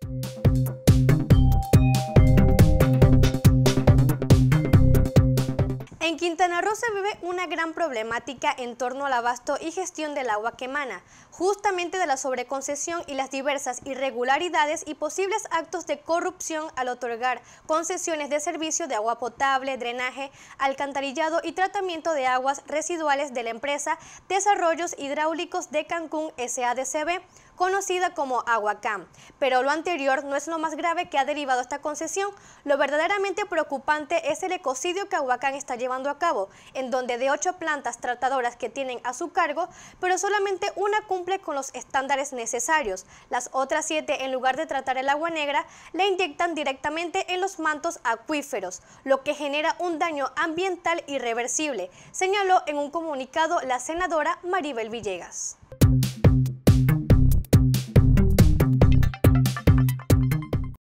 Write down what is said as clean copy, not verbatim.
En Quintana Roo se vive una gran problemática en torno al abasto y gestión del agua que emana, justamente de la sobreconcesión y las diversas irregularidades y posibles actos de corrupción al otorgar concesiones de servicio de agua potable, drenaje, alcantarillado y tratamiento de aguas residuales de la empresa Desarrollos Hidráulicos de Cancún SADCB, conocida como Aguacam. Pero lo anterior no es lo más grave que ha derivado esta concesión. Lo verdaderamente preocupante es el ecocidio que Aguacam está llevando a cabo, en donde de 8 plantas tratadoras que tienen a su cargo, pero solamente una cumple con los estándares necesarios. Las otras 7, en lugar de tratar el agua negra, la inyectan directamente en los mantos acuíferos, lo que genera un daño ambiental irreversible, señaló en un comunicado la senadora Maribel Villegas.